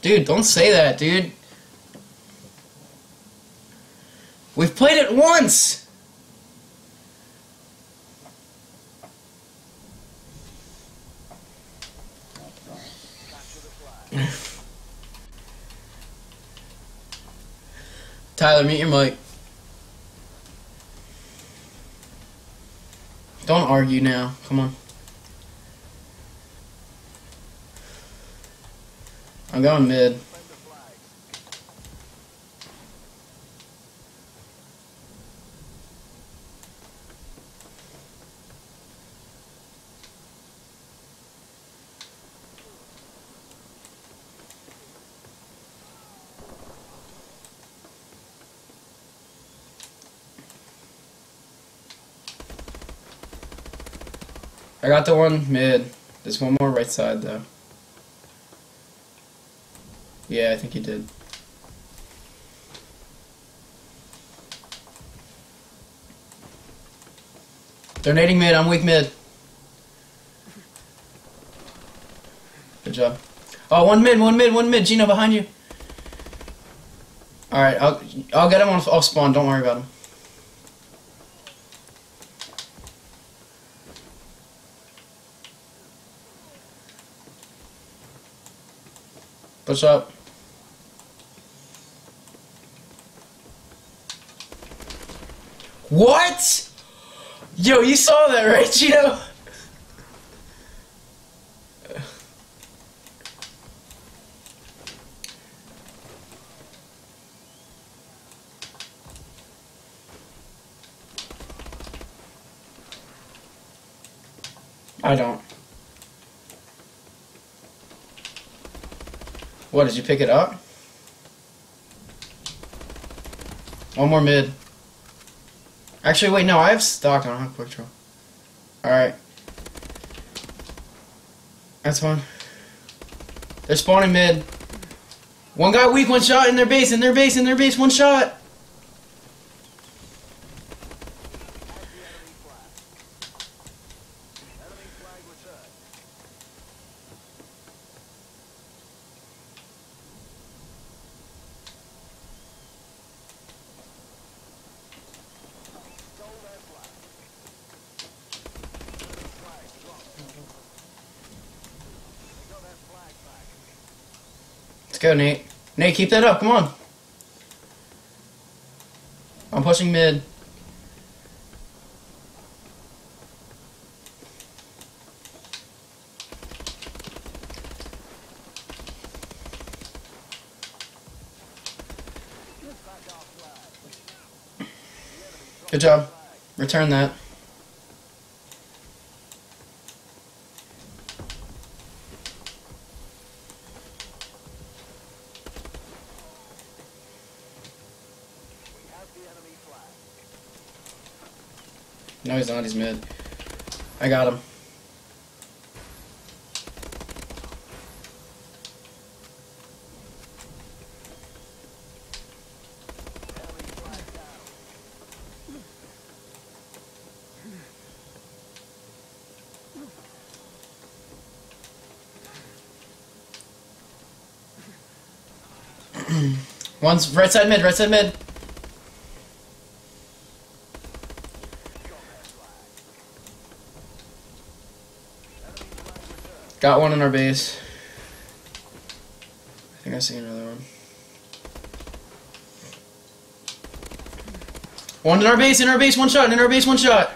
Dude, don't say that, dude. We've played it once! Tyler, mute your mic. Don't argue now. Come on. I'm going mid. I got the one mid. There's one more right side though. Yeah, I think he did. They're nading mid, I'm weak mid. Good job. Oh, one mid, Gino behind you. Alright, I'll get him off spawn, don't worry about him. Push up. What? Yo, you saw that, right, Gino? I don't. What, did you pick it up? One more mid. Actually, wait, no, I have stock, I don't have quick draw. Alright. That's fine. They're spawning mid. One guy weak, one shot in their base, one shot! Let's go, Nate. Nate, keep that up, come on. I'm pushing mid. Good job. Return that. No, he's not. He's mid. I got him. One's right side mid, right side mid. Got one in our base. I think I see another one. One in our base, one shot, in our base, one shot.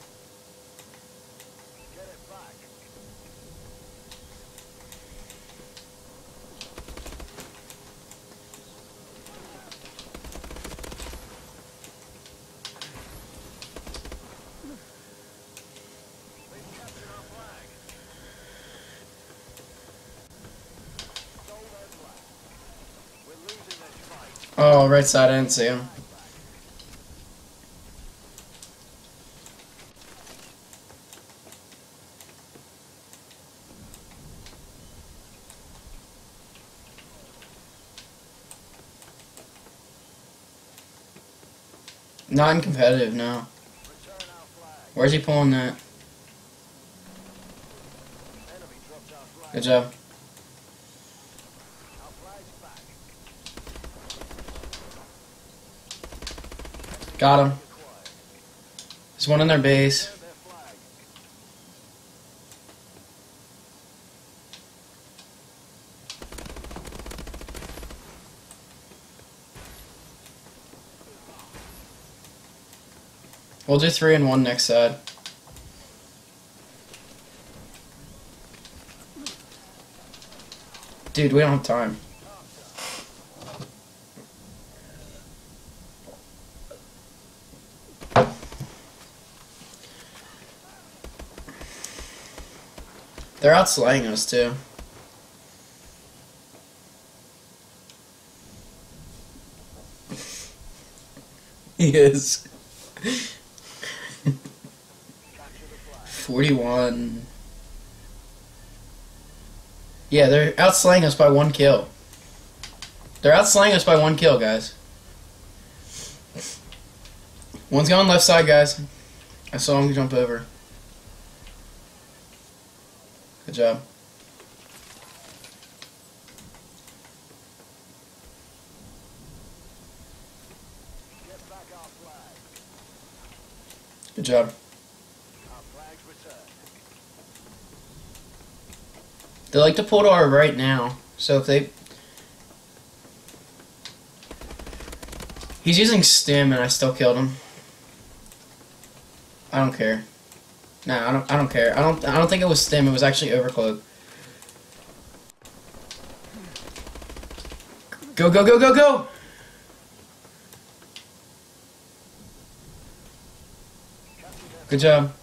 Oh, right side, I didn't see him. Non-competitive, no. Where's he pulling that? Good job. Got him. There's one in their base. We'll do 3 and 1 next side. Dude, we don't have time. They're outslaying us too. He is. 41. Yeah, they're outslaying us by 1 kill. They're outslaying us by 1 kill, guys. One's going left side, guys. I saw him jump over. Good job. Good job. They like to pull to our right now, so if they... He's using stim and I still killed him. I don't care. Nah, I don't care. I don't think it was stim, it was actually overcloak. Go, go, go, go, go! Good job.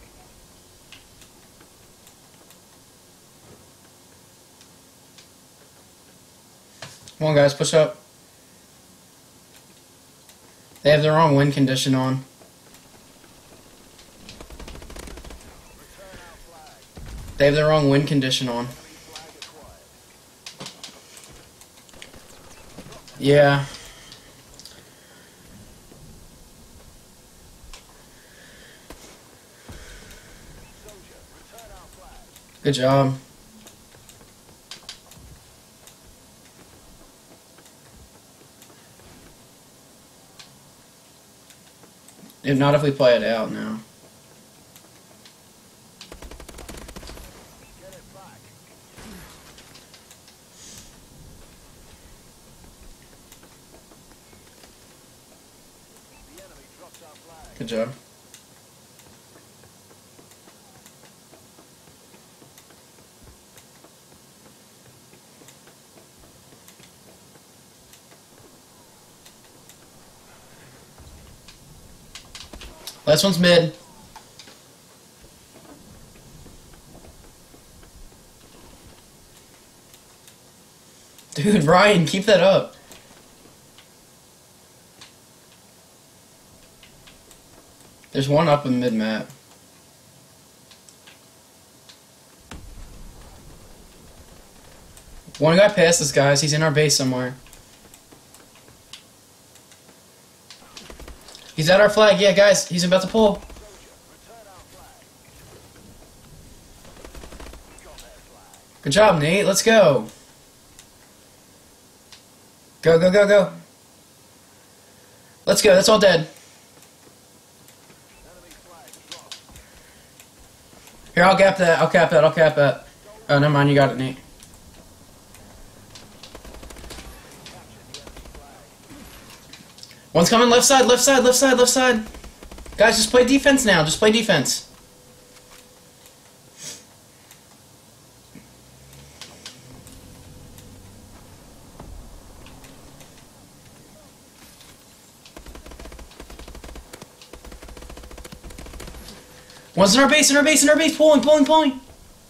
Come on, guys, push up. They have the wrong win condition on. They have the wrong win condition on. Yeah. Good job. If not, if we play it out now. Good job. Last one's mid. Dude, Ryan, keep that up. There's one up in mid-map. One guy passed us, guys. He's in our base somewhere. He's at our flag. Yeah, guys. He's about to pull. Good job, Nate. Let's go. Go, go, go, go. Let's go. That's all dead. Here, I'll gap that. I'll cap that. I'll cap that. Oh, never mind. You got it, Nate. One's coming left side, left side, left side, left side. Guys, just play defense now. Just play defense. One's in our base, in our base, in our base. Pulling, pulling, pulling.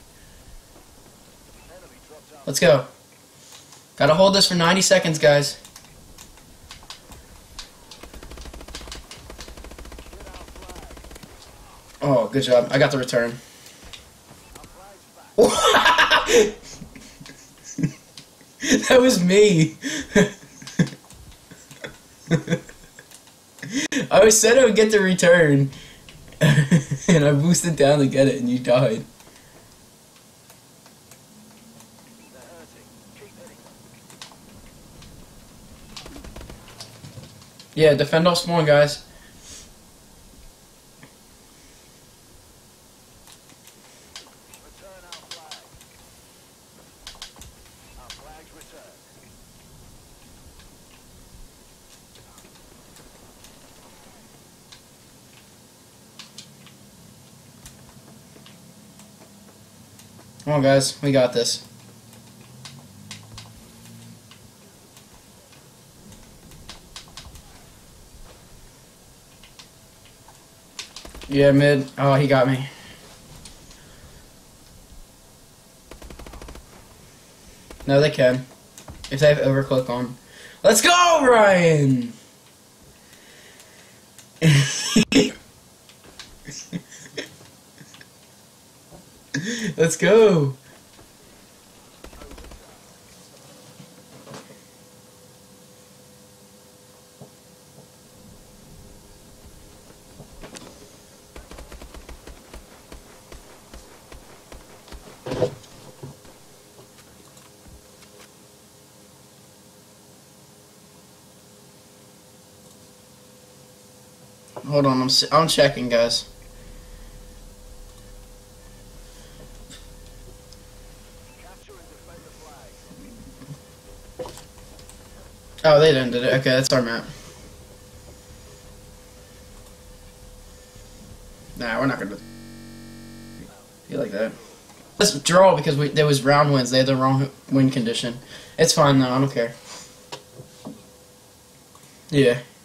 Let's go. Gotta hold this for 90 seconds, guys. Oh, good job. I got the return. That was me. I said I would get the return. And I boosted down to get it and you died. Yeah, defend off spawn, guys. Come on, guys. We got this. Yeah, mid. Oh, he got me. No, they can. If they have overclock on. Let's go, Ryan! Let's go. Hold on, I'm checking, guys. Oh, they ended it. Okay, that's our map. Nah, we're not gonna be like that. Let's draw because there was round wins. They had the wrong win condition. It's fine though. I don't care. Yeah.